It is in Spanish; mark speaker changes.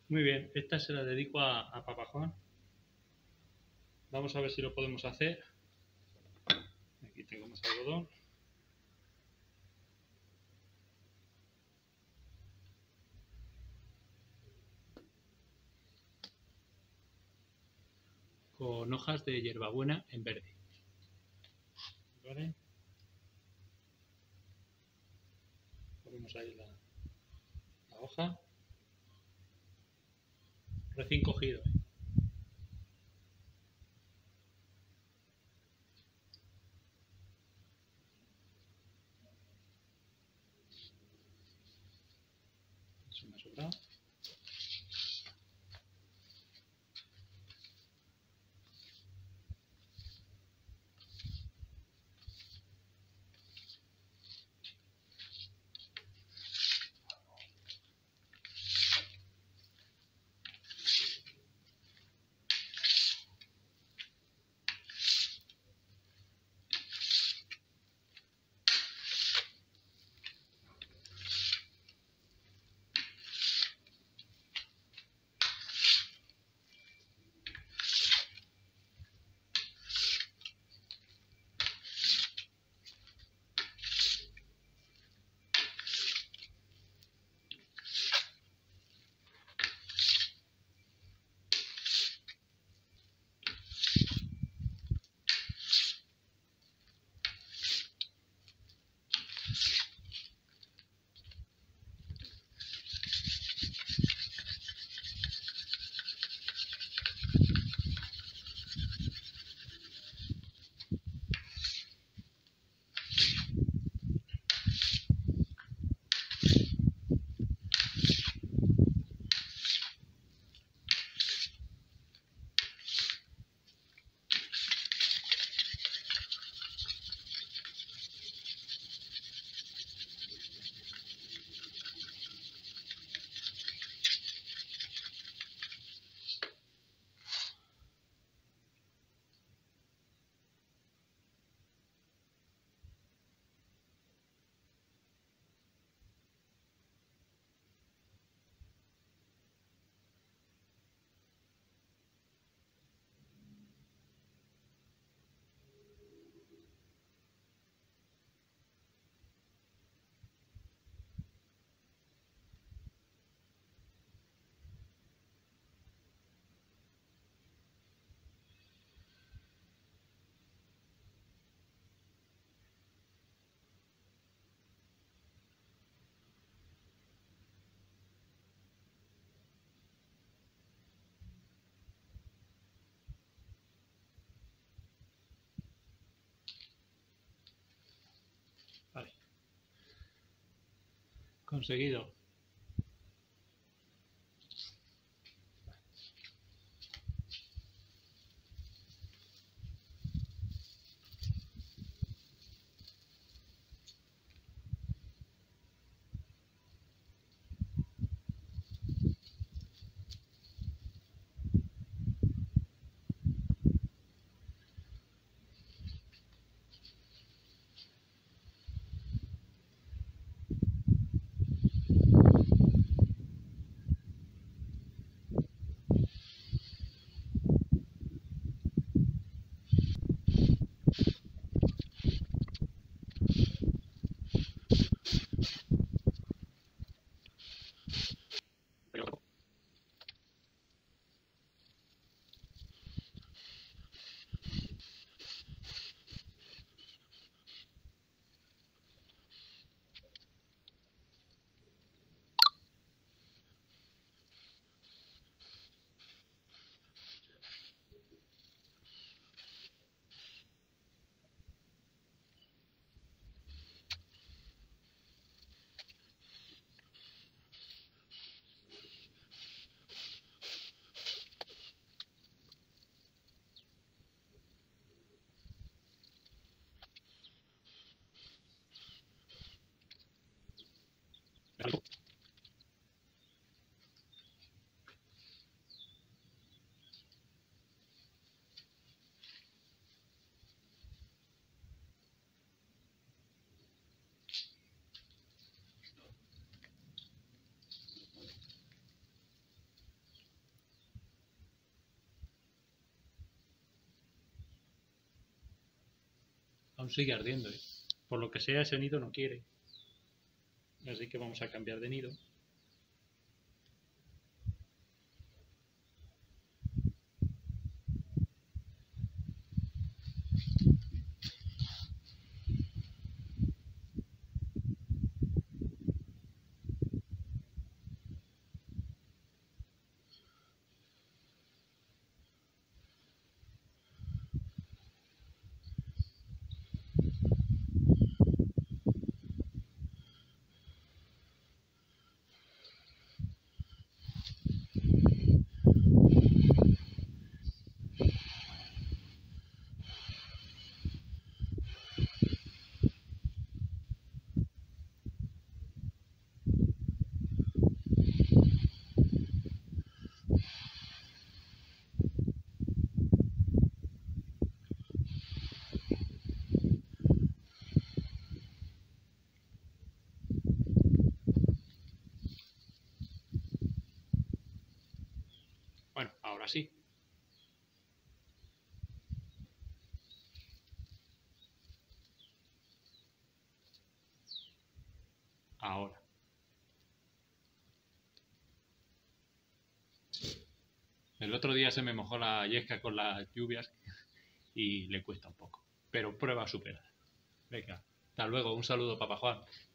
Speaker 1: Muy bien, esta se la dedico a Papajón. Vamos a ver si lo podemos hacer. Aquí tengo más algodón. Con hojas de hierbabuena en verde. ¿Vale? Ponemos ahí la hoja. Recién cogido. Eso me ha sobrado. Vale. Conseguido. aún sigue ardiendo, ¿eh? Por lo que sea, ese nido no quiere. Así que vamos a cambiar de nido. Bueno, ahora sí. Ahora. El otro día se me mojó la yesca con las lluvias y le cuesta un poco. Pero prueba a superar. Venga, hasta luego. Un saludo, Papá Juan.